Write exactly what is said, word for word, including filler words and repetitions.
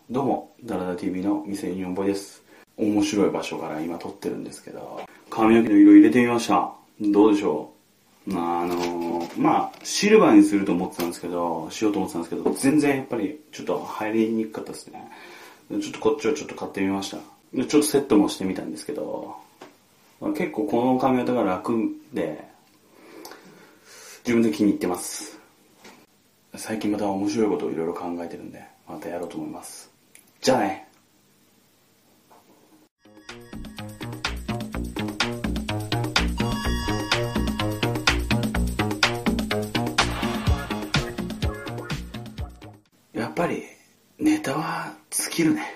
どうも、ダラダ ティーブイ の未成年ボーイです。面白い場所から今撮ってるんですけど、髪の毛の色入れてみました。どうでしょう。あのー、まあ、シルバーにすると思ってたんですけど、しようと思ってたんですけど、全然やっぱりちょっと入りにくかったですね。ちょっとこっちをちょっと買ってみました。ちょっとセットもしてみたんですけど、結構この髪型が楽で、自分で気に入ってます。最近また面白いことをいろいろ考えてるんで、またやろうと思います。じゃあね。やっぱりネタは尽きるね。